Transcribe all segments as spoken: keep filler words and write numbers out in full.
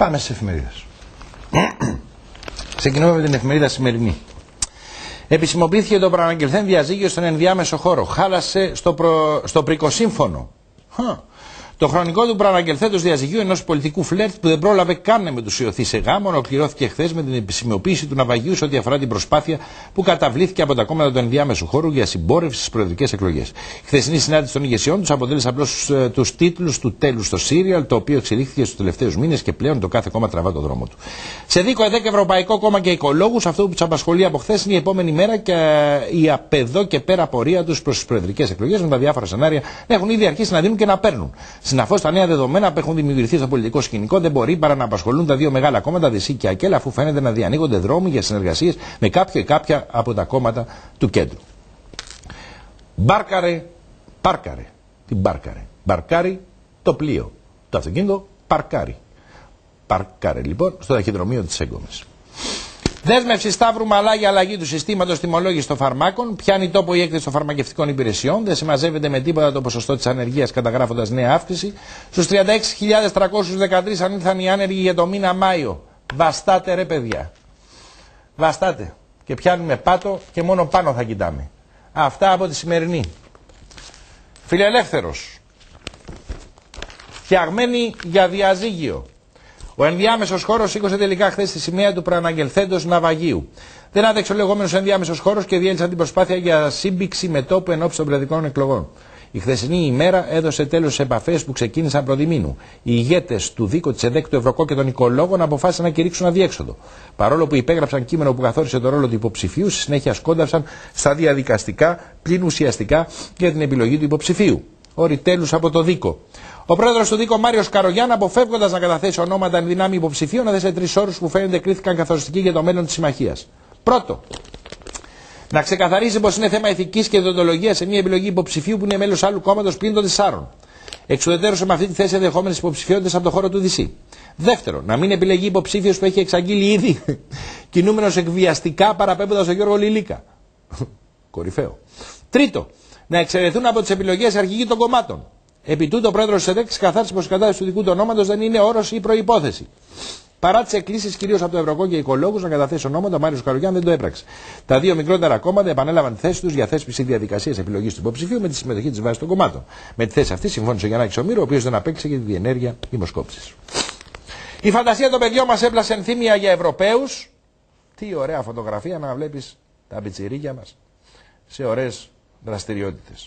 Πάμε στις εφημερίδες. Ξεκινούμε με την εφημερίδα Σημερινή. Επισημοποιήθηκε το προαναγγελθέν διαζύγιο στον ενδιάμεσο χώρο. Χάλασε στο, προ... στο πρικοσύμφωνο. Χα. Το χρονικό του προαναγγελθέντος διαζυγίου ενός πολιτικού φλερτ που δεν πρόλαβε καν να μετουσιωθεί σε γάμο ολοκληρώθηκε χθες με την επισημοποίηση του ναυαγίου σε ό,τι αφορά την προσπάθεια που καταβλήθηκε από τα κόμματα του ενδιάμεσου χώρου για συμπόρευση στις προεδρικές εκλογές. Η χθεσινή συνάντηση των ηγεσιών τους αποτέλεσε απλώς uh, τους τίτλους του τέλους στο Σύριαλ, το οποίο εξελίχθηκε στους τελευταίους μήνες και πλέον το κάθε κόμμα τραβά το δρόμο του. Σε Δίκο, ΕΔΕΚ, Ευρωπαϊκό Κόμμα και Οικολόγους, αυτό που τους απασχολεί από χθες είναι η επόμενη μέρα και η απεδό και πέρα πορεία τους προς τις προεδρικές εκλογές, με τα διάφορα σενάρια να έχουν ήδη αρχίσει να δίνουν και να παίρνουν. Συναφώς τα νέα δεδομένα που έχουν δημιουργηθεί στο πολιτικό σκηνικό δεν μπορεί παρά να απασχολούν τα δύο μεγάλα κόμματα, ΔΣ και ΑΚΕΛ, αφού φαίνεται να διανοίγονται δρόμοι για συνεργασίες με κάποιο ή κάποια από τα κόμματα του κέντρου. Μπάρκαρε, πάρκαρε. Τι μπάρκαρε? Μπαρκάρει το πλοίο. Το αυτοκίνητο παρκάρει. Παρκάρε λοιπόν στο ταχυδρομείο της Έγκομης. Δέσμευση Σταύρου Μαλά για αλλαγή του συστήματος τιμολόγησης των φαρμάκων. Πιάνει τόπο η έκθεση των φαρμακευτικών υπηρεσιών. Δεν συμμαζεύεται με τίποτα το ποσοστό της ανεργίας, καταγράφοντας νέα αύξηση. Στους τριάντα έξι χιλιάδες τριακόσιους δεκατρείς ανήλθαν οι άνεργοι για το μήνα Μάιο. Βαστάτε ρε παιδιά. Βαστάτε. Και πιάνουμε πάτο και μόνο πάνω θα κοιτάμε. Αυτά από τη Σημερινή. Φιλελεύθερος. Φτιαγμένη για διαζύγιο. Ο ενδιάμεσος χώρος σήκωσε τελικά χθες τη σημαία του προαναγγελθέντος ναυαγίου. Δεν άντεξε ο λεγόμενος ενδιάμεσος χώρος και διέλυσαν την προσπάθεια για σύμπηξη μετώπου ενόψει των προεδρικών εκλογών. Η χθεσινή ημέρα έδωσε τέλος σε επαφές που ξεκίνησαν προδημήνου. Οι ηγέτες του Δίκο, της ΕΔΕΚ, του Ευρωκό και των Οικολόγων αποφάσισαν να κηρύξουν αδιέξοδο. Παρόλο που υπέγραψαν κείμενο που καθόρισε το ρόλο του υποψηφίου, στη συνέχεια σκόνταυσαν στα διαδικαστικά πλην ουσιαστικά για την επιλογή του υποψηφίου. Όρι τέλους από το Δίκο. Ο πρόεδρος του Δίκο, Μάριος Καρογιάν, αποφεύγοντας να καταθέσει ονόματα εν δυνάμει υποψηφίων, έθεσε τρεις όρους που φαίνεται κρίθηκαν καθοριστικοί για το μέλλον της συμμαχίας. Πρώτο, να ξεκαθαρίσει πως είναι θέμα ηθικής και διοντολογίας σε μια επιλογή υποψηφίου που είναι μέλος άλλου κόμματος πλην των τεσσάρων. Εξουδετέρωσε με αυτή τη θέση ενδεχόμενες υποψηφιότητες από το χώρο του ΔΣ. Δεύτερο, να μην επιλεγεί υποψήφιος που έχει εξαγγείλει ήδη κινούμενος εκβιαστικά παραπέμποντας τον Γιώργο Λιλίκα. Κορυφαίο. Τρίτο, να εξαιρεθούν από τις επιλογές αρχηγοί των κομμάτων. Επί τούτου, ο πρόεδρος της ΕΔΕΚ ξεκαθάρισε πως η κατάθεση του δικού του ονόματος δεν είναι όρος ή προϋπόθεση. Παρά τις εκκλήσεις κυρίως από το Ευρωκό και Οικολόγους να καταθέσει ονόματα, ο Μάριος Καρογιάν δεν το έπραξε. Τα δύο μικρότερα κόμματα επανέλαβαν τη θέση τους για θέσπιση διαδικασίας επιλογής του υποψηφίου με τη συμμετοχή της βάσης των κομμάτων. Με τη θέση αυτή συμφώνησε ο Γιαννάκης Ομήρου, ο οποίος δεν απέκτησε και τη διενέργεια δημοσκόπησης. Η φαντασία των παιδιών μας έπλασε ενθύμια για Ευρωπαίους. Τι ωραία φωτογραφία να βλέπεις τα πιτσιρίκια μας σε ωραίες δραστηριότητες.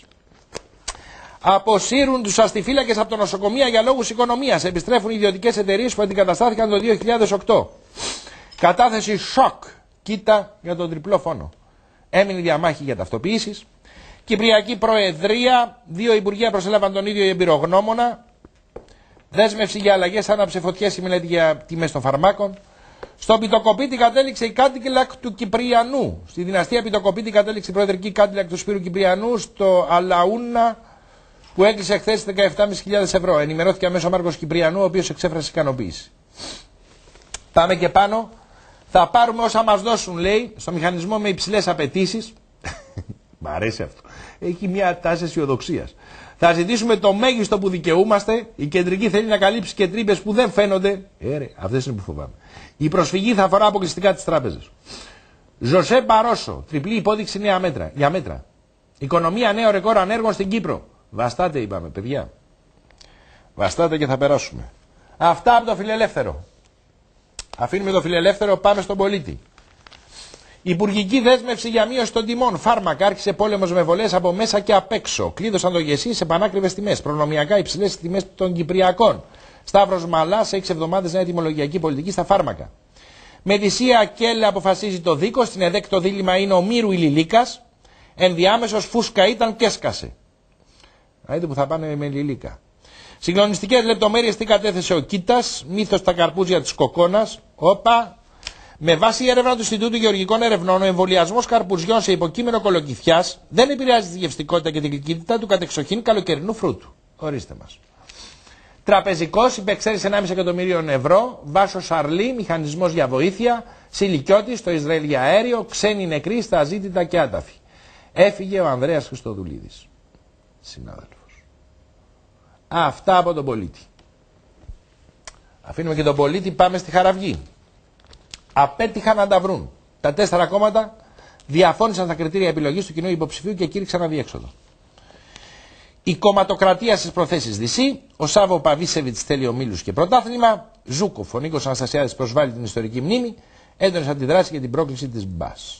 Αποσύρουν τους αστιφύλακες από το νοσοκομεία για λόγους οικονομίας. Επιστρέφουν οι ιδιωτικές εταιρείες που αντικαταστάθηκαν το δύο χιλιάδες οκτώ. Κατάθεση σοκ. Κοίτα για τον τριπλό φόνο. Έμεινε διαμάχη για ταυτοποιήσεις. Κυπριακή Προεδρία. Δύο υπουργεία προσέλαβαν τον ίδιο εμπειρογνώμονα. Δέσμευση για αλλαγές, άναψε φωτιές η μελέτη για τιμές των φαρμάκων. Στο Πιτοκοπίτη κατέληξε η Κάντιλακ του Κυπριανού. Στη δυναστεία Πιτοκοπίτη κατέληξε η προεδρική Κάντιλακ του Σπύρου Κυπριανού στο Αλαούνα, που έκλεισε χθες δεκαεπτά χιλιάδες ευρώ. Ενημερώθηκε αμέσως ο Μάρκος Κυπριανού, ο οποίος εξέφρασε ικανοποίηση. Πάμε και πάνω. Θα πάρουμε όσα μας δώσουν, λέει, στο μηχανισμό με υψηλές απαιτήσεις. Μ' αρέσει αυτό. Έχει μια τάση αισιοδοξίας. Θα ζητήσουμε το μέγιστο που δικαιούμαστε. Η κεντρική θέλει να καλύψει και τρύπες που δεν φαίνονται. Ε, ρε, αυτές είναι που φοβάμαι. Η προσφυγή θα αφορά αποκλειστικά τις τράπεζες. Ζωσέ Μπαρόσο, τριπλή υπόδειξη νέα μέτρα, για μέτρα. Οικονομία, νέο ρεκόρ ανέργων στην Κύπρο. Βαστάτε, είπαμε, παιδιά. Βαστάτε και θα περάσουμε. Αυτά από το Φιλελεύθερο. Αφήνουμε το Φιλελεύθερο, πάμε στον Πολίτη. Υπουργική δέσμευση για μείωση των τιμών. Φάρμακα, άρχισε πόλεμος με βολές από μέσα και απ' έξω. Κλείδωσαν το ΓΕΣΥ σε πανάκριβες τιμές. Προνομιακά υψηλές τιμές των Κυπριακών. Σταύρος Μαλά σε έξι εβδομάδες νέα τιμολογιακή πολιτική στα φάρμακα. Με τη ΣΥΑ ΚΕΛ αποφασίζει το Δίκο. Στην ΕΔΕΚ το δίλημμα είναι ο Μύρου Ηλιλίκας. Ενδιάμεσος φούσκα ήταν και έσκασε. Να δείτε που θα πάνε με Λιλίκα. Συγκλονιστικές λεπτομέρειες τι κατέθεσε ο Κίτας. Μύθος στα καρπούζια της Κοκόνας. Όπα. Με βάση η έρευνα του Ινστιτούτου Γεωργικών Ερευνών, ο εμβολιασμός καρπουζιών σε υποκείμενο κολοκυθιάς δεν επηρεάζει τη γευστικότητα και την γλυκύτητα του κατεξοχήν καλοκαιρινού φρούτου. Ορίστε μας. Τραπεζικός, υπεξαίρεση ενάμιση εκατομμυρίων ευρώ. Βάσο Σαρλί, μηχανισμός για βοήθεια. Σιλικιώτης, στο Ισραήλ για αέριο. Ξένοι νεκροί στα αζήτητα και άταφοι. Έφυγε ο Ανδρέας Χριστοδουλίδης. Συνάδελφος. Αυτά από τον Πολίτη. Αφήνουμε και τον πολίτη, πάμε στη Χαραυγή. Απέτυχαν να τα βρουν. Τα τέσσερα κόμματα διαφώνησαν στα κριτήρια επιλογής του κοινού υποψηφίου και κήρυξαν αδιέξοδο. Η κομματοκρατία στις προθέσεις Δυσί, ο Σάβο Παβίσεβιτς θέλει ομίλους και πρωτάθλημα, Ζούκοφ, ο Νίκος Αναστασιάδης προσβάλλει την ιστορική μνήμη, έντονες αντιδράσεις για την πρόκληση της Μπάς.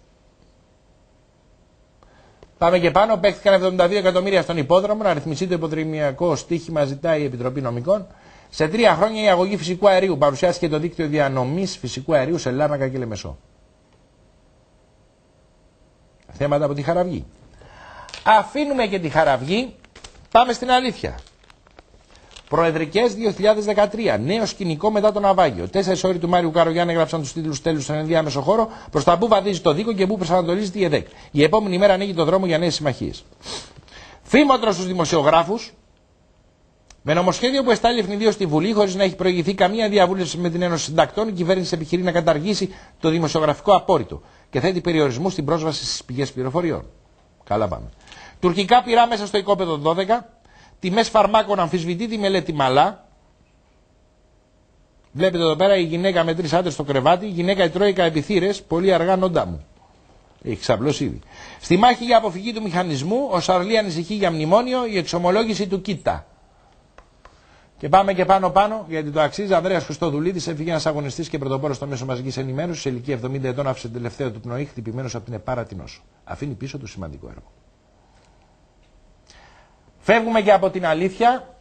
Πάμε και πάνω, παίχτηκαν εβδομήντα δύο εκατομμύρια στον υπόδρομο, να ρυθμιστεί το υποτριμιακό στοίχημα, ζητάει η Επιτροπή Νομικών. Σε τρία χρόνια η αγωγή φυσικού αερίου παρουσιάστηκε το δίκτυο διανομής φυσικού αερίου σε Λάρνακα και Λεμεσό. Θέματα από τη Χαραυγή. Αφήνουμε και τη Χαραυγή, πάμε στην αλήθεια. Προεδρικές δύο χιλιάδες δεκατρία. Νέο σκηνικό μετά τον ναυάγιο. Τέσσερις ώρες του Μάριου Καρογιάννη έγραψαν τους τίτλους τέλους στον ενδιάμεσο χώρο, προς τα που βαδίζει το δίκο και που προσανατολίζεται η ΕΔΕΚ. Η επόμενη μέρα ανοίγει το δρόμο για νέες συμμαχίες. Φήμοτρο στους δημοσιογράφους, με νομοσχέδιο που εστάλει ευνηδίως στη Βουλή, χωρίς να έχει προηγηθεί καμία διαβούλευση με την Ένωση Συντακτών, η κυβέρνηση επιχειρεί να καταργήσει το δημοσιογραφικό απόρριτο και θέτει περιορισμού στην πρόσβαση στις πηγές πληροφοριών. Καλά πάμε. Τουρκικά πυρά μέσα στο οικόπεδο δώδεκα. Τιμές φαρμάκων αμφισβητεί τη μελέτη Μαλά. Βλέπετε εδώ πέρα η γυναίκα με τρεις άντρες στο κρεβάτι. Η γυναίκα η Τρόικα επιθύρες. Πολύ αργά νοντά μου. Έχει ξαπλώσει ήδη. Στη μάχη για αποφυγή του μηχανισμού, ο Σαρλί ανησυχεί για μνημόνιο, η εξομολόγηση του Κίτα. Και πάμε και πάνω πάνω, γιατί το αξίζει. Ανδρέας Χριστοδουλίδης έφυγε ένας αγωνιστής και πρωτοπόρος στο μέσο μαζικής ενημέρωσης. Σε ηλικία εβδομήντα ετών άφησε το τελευταίο του πνοή, χτυπημένος από την επάρα την νόσο. Αφήνει πίσω του σημαντικό έργο. Φεύγουμε και από την αλήθεια.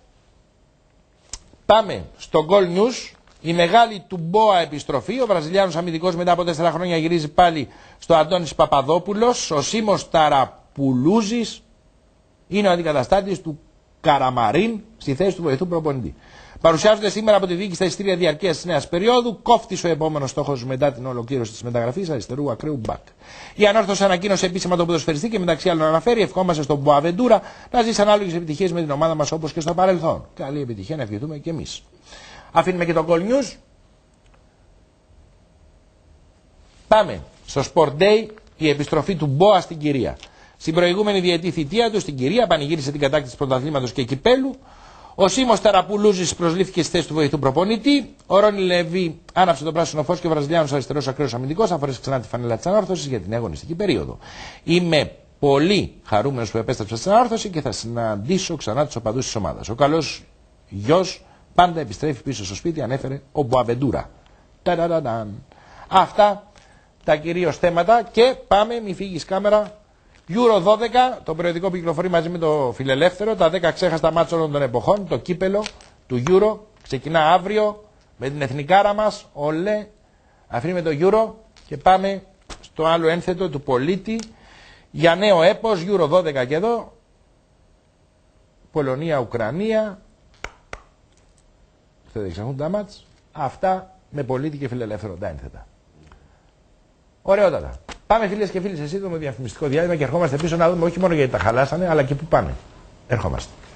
Πάμε στο Goal News. Η μεγάλη του Μπόα επιστροφή. Ο Βραζιλιάνος αμυντικός μετά από τέσσερα χρόνια γυρίζει πάλι στο Αντώνης Παπαδόπουλος. Ο Σίμος Ταραπουλούζης είναι ο αντικαταστάτης του Καραμαρίν στη θέση του βοηθού προπονητή. Παρουσιάζονται σήμερα από τη διοίκηση στα εισιτήρια διαρκείας της νέας περίοδου. Κόφτης ο επόμενος στόχος μετά την ολοκλήρωση της μεταγραφής αριστερού ακραίου μπακ. Η ανόρθωση ανακοίνωσε επίσημα τον ποδοσφαιριστή και μεταξύ άλλων αναφέρει: ευχόμαστε στον Μποαβεντούρα να ζήσει ανάλογες επιτυχίες με την ομάδα μας όπως και στο παρελθόν. Καλή επιτυχία να ευχηθούμε και εμείς. Αφήνουμε και το Goal News. Πάμε στο Sport Day, η επιστροφή του Μπόα στην Κυρία. Στην προηγούμενη διετή θητεία του στην Κυρία πανηγύρισε την κατάκτηση πρωταθλήματος και κυπέλου. Ο Σίμος Ταραπουλούζης προσλήφθηκε στη θέση του βοηθού προπονητή. Ο Ρόνι Λεβί άναψε το πράσινο φως και ο Βραζιλιάνος αριστερός ακραίος αμυντικός θα φορέσει ξανά τη φανέλα της ανόρθωσης για την αγωνιστική περίοδο. Είμαι πολύ χαρούμενος που επέστρεψα στην ανόρθωση και θα συναντήσω ξανά τους οπαδούς της ομάδας. Ο καλός γιος πάντα επιστρέφει πίσω στο σπίτι, ανέφερε ο Μποαβεντούρα. Αυτά τα κυρίως θέματα και πάμε, μη φύγεις κάμερα. Euro δώδεκα, το περιοδικό που κυκλοφορεί μαζί με το Φιλελεύθερο, τα δέκα ξέχαστα μάτς όλων των εποχών, το κύπελο του Euro, ξεκινά αύριο με την εθνικάρα μας, ολέ, αφήνουμε το Euro και πάμε στο άλλο ένθετο του Πολίτη, για νέο έπος, Euro δώδεκα και εδώ, Πολωνία, Ουκρανία, δεν εξαχούν τα μάτς, αυτά με Πολίτη και Φιλελεύθερο, τα ένθετα. Ωραιότατα. Πάμε φίλες και φίλοι σε σύντομο διαφημιστικό διάλειμμα και ερχόμαστε πίσω να δούμε όχι μόνο γιατί τα χαλάσανε, αλλά και πού πάνε. Ερχόμαστε.